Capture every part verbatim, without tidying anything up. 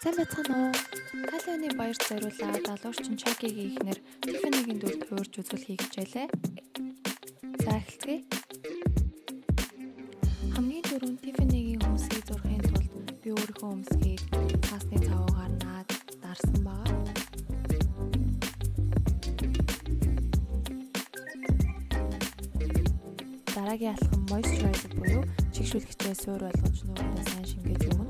Сайн байцгаана уу? Калионы баярт зориулаад залуурчин Чакигийн эхнэр Тиффанигийн дүрд хуурж үзүүлэхийг хичээлээ. За эхэлцгээе. Хамгийн түрүүнд Тиффанигийн хүнсийг зурхын тулд би өөрийнхөө өмсгийг цаасны цавуугаар наад дарсан байгаа. Дараагийн алхам moisturizer буюу чигшүүлэгчээ суур болгож нүгээрээ сайн шингээж өгнө.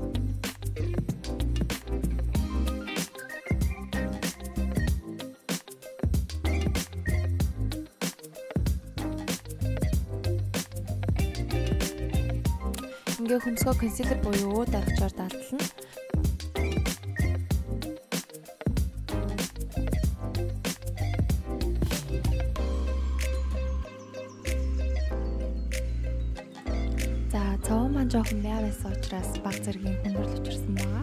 Ингээ хөмсгөө консилер буюу уу дарахчаар дадлана. За, цавуу маань жоохон мяа байсан учраас баг зэргийн хүндрэл учирсан байгаа.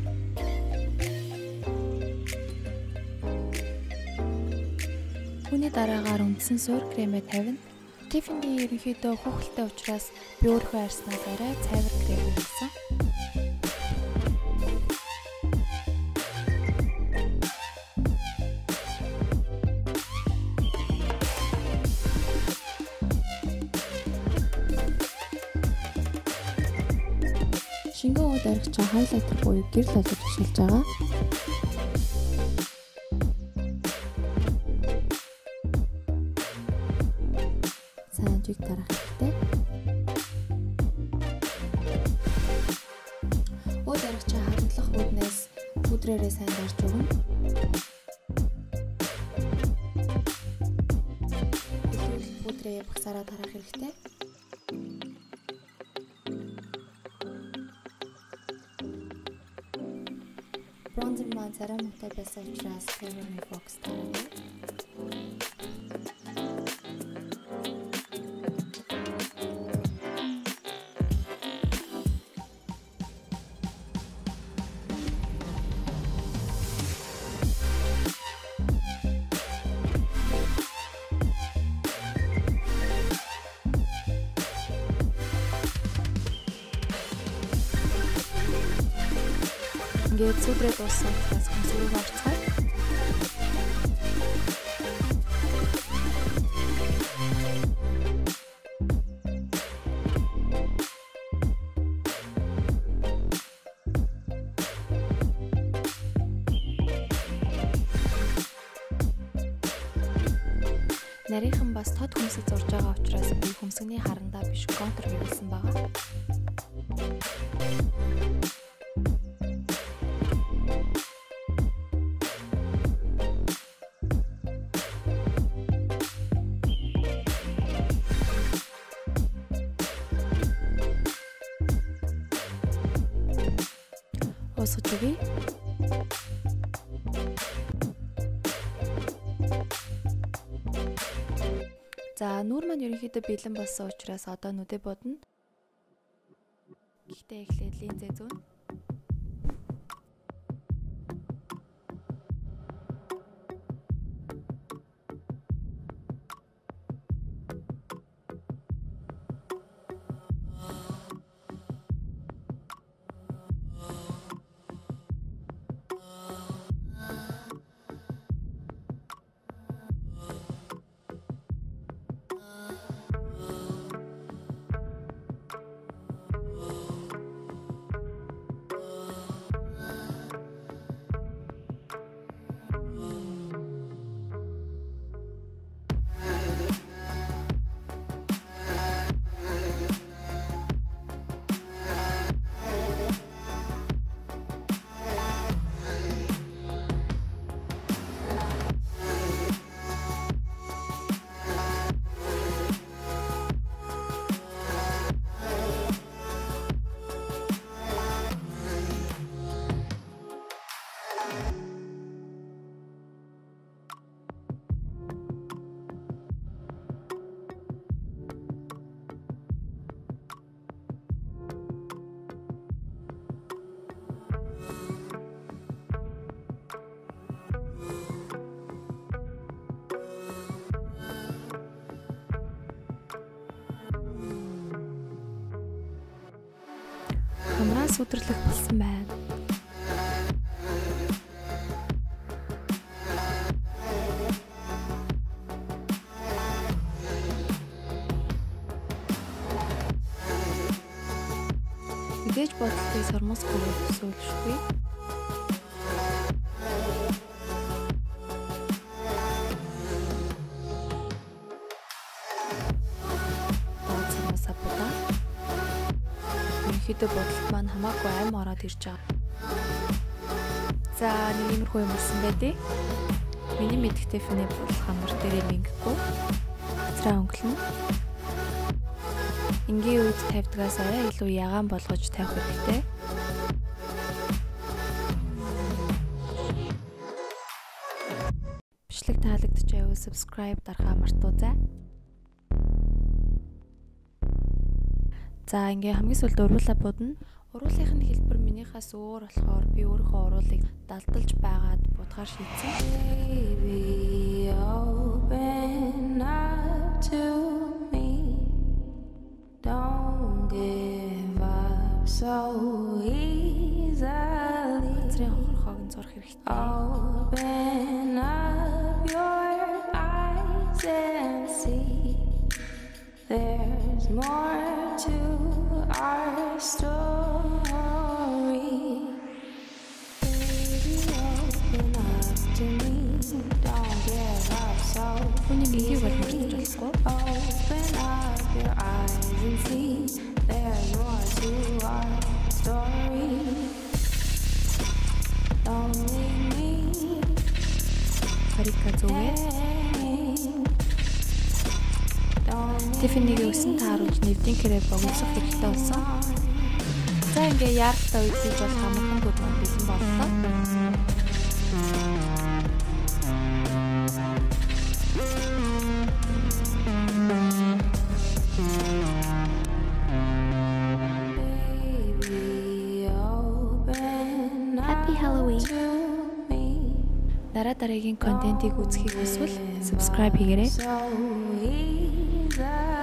Үүний дараагаар үндсэн суур кремээ тавина. Тиффани ерөнхийдөө хүүхэлтэй учраас би өөрийнхөө арьснаас арай цайвар крем хийсэн. Шингэн уу дарахчаа хайлайтер буюу гэрэл олж ашиглаж байгаа. Жиг дарах хэрэгтэй. Уу дарахчаа хадгалах үүднээс пудрээрээ сайн дарж өгнө. Илүү пудрээ багсаараа тарах хэрэгтэй. Бронзер маань царай муутай байсан учраас Cabernet Fox тарах. Ингээд сүдрээ дууссан учраас консилерийг орцгоё. Нарийнхан бас тод хүмсэг зурж байгаа учраас би хүмсэгний харандаа биш контур хийсэн байгаа. Уусгаж өгье. За, нүүр маань ерөнхийдөө бэлэн болсон учраас одоо нүдэ бодно. Гэхдээ эхлээд линзээ зүүн. Хамраа сүдэрлэх болсон байна. хизээж бодолтой сормосгүй төсөөлшгүй. Ерөнхийдөө бодолт маань хамаагүй амь ороод ирж байгаа. За нэг иймэрхүү юм болсон байдیں۔ Миний мэдхтэй фэний бол хамар дээрээ мингэхгүй. Газраа өнгөлнө. Энгийн үед тавьдгаас арай илүү ягаан болгож тавих хэрэгтэй. Бичлэг таалагдж байвал subscribe дарахаа мартаоцай. За ингээ хамгийн сүүлд уруулаа будна. Уруулынхын хэлбэр минийхээс өөр болохоор би өөрийнхөө уруулыг далдалж байгаад будгаар шийдсэн. Baby, open up to me. Don't give up so easily. Зэрэг хохог зурх хэрэгтэй. Open up your eyes and see. There's more to our story. Baby, open up to me. Don't give up so easily. Open up your eyes and see. There's more to our story. Don't leave me. Tiffany-гийн өсөн тааруулж нэвдийн крэп богцох хэрэгтэй болсон. За ингээ яаралтай үдсэж бол хамархан бүд маань бэлэн боллоо. Happy Halloween. Дараа дараагийн контентийг үзхийг хүсвэл subscribe хийгээрэй.